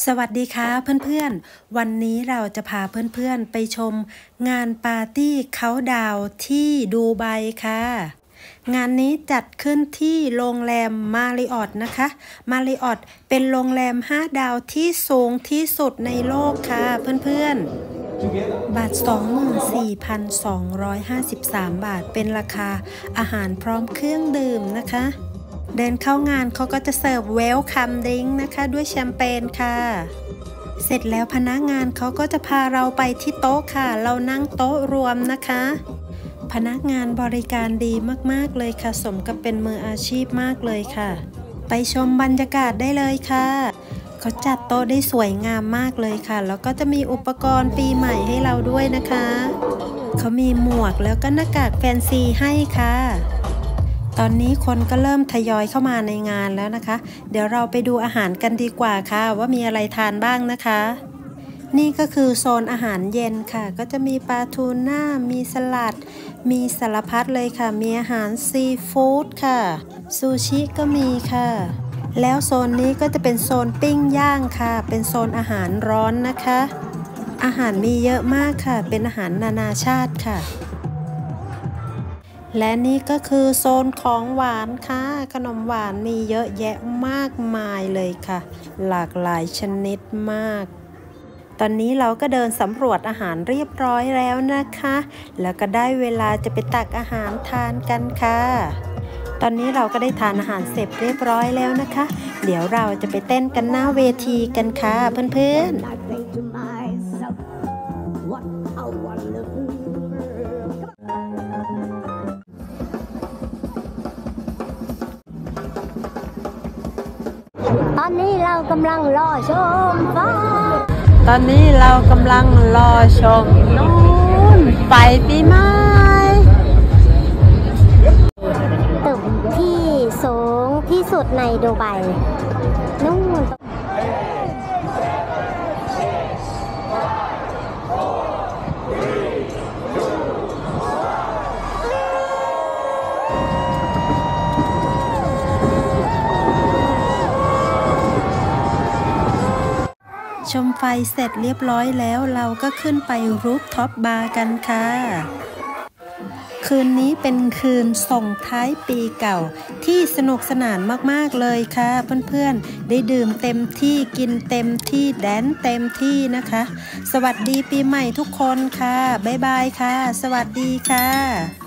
สวัสดีค่ะเพื่อนๆวันนี้เราจะพาเพื่อนๆไปชมงานปาร์ตี้เค้าดาวน์ที่ดูไบค่ะงานนี้จัดขึ้นที่โรงแรมมาริออตนะคะมาริออตเป็นโรงแรม5 ดาวที่สูงที่สุดในโลกค่ะเพื่อนๆบาท 24,253 บาทเป็นราคาอาหารพร้อมเครื่องดื่มนะคะเดินเข้างานเขาก็จะเสิร์ฟเวลคัมดริงก์นะคะด้วยแชมเปญค่ะเสร็จแล้วพนักงานเขาก็จะพาเราไปที่โต๊ะค่ะเรานั่งโต๊ะรวมนะคะพนักงานบริการดีมากๆเลยค่ะสมกับเป็นมืออาชีพมากเลยค่ะไปชมบรรยากาศได้เลยค่ะเขาจัดโต๊ะได้สวยงามมากเลยค่ะแล้วก็จะมีอุปกรณ์ปีใหม่ให้เราด้วยนะคะเขามีหมวกแล้วก็หน้ากากแฟนซีให้ค่ะตอนนี้คนก็เริ่มทยอยเข้ามาในงานแล้วนะคะเดี๋ยวเราไปดูอาหารกันดีกว่าค่ะว่ามีอะไรทานบ้างนะคะนี่ก็คือโซนอาหารเย็นค่ะก็จะมีปลาทูน่ามีสลัดมีสารพัดเลยค่ะมีอาหารซีฟู้ดค่ะซูชิก็มีค่ะแล้วโซนนี้ก็จะเป็นโซนปิ้งย่างค่ะเป็นโซนอาหารร้อนนะคะอาหารมีเยอะมากค่ะเป็นอาหารนานาชาติค่ะและนี่ก็คือโซนของหวานค่ะขนมหวานมีเยอะแยะมากมายเลยค่ะหลากหลายชนิดมากตอนนี้เราก็เดินสำรวจอาหารเรียบร้อยแล้วนะคะแล้วก็ได้เวลาจะไปตักอาหารทานกันค่ะตอนนี้เราก็ได้ทานอาหารเสร็จเรียบร้อยแล้วนะคะเดี๋ยวเราจะไปเต้นกันหน้าเวทีกันค่ะเพื่อนๆตอนนี้เรากำลังรอชมฟ้านู่นไฟปีใหม่ตึกที่สูงที่สุดในดูไบนู่นชมไฟเสร็จเรียบร้อยแล้วเราก็ขึ้นไปรูฟท็อปบาร์กันค่ะคืนนี้เป็นคืนส่งท้ายปีเก่าที่สนุกสนานมากๆเลยค่ะเพื่อนๆได้ดื่มเต็มที่กินเต็มที่แดนเต็มที่นะคะสวัสดีปีใหม่ทุกคนค่ะบ๊ายบายค่ะสวัสดีค่ะ